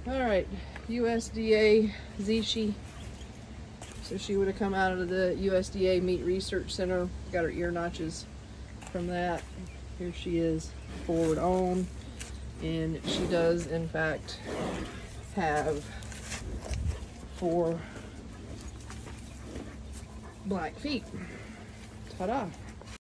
All right, USDA Zishi. So she would have come out of the USDA Meat Research Center. Got her ear notches from that. Here she is, forward on. And she does, in fact, have 4 black feet. Ta-da.